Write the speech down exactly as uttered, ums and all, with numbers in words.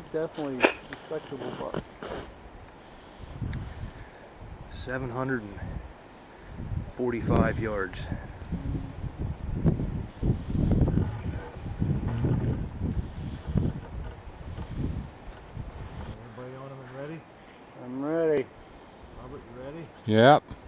definitely respectable buck. seven hundred forty-five yards. Everybody on them and ready? I'm ready. Robert, you ready? Yep.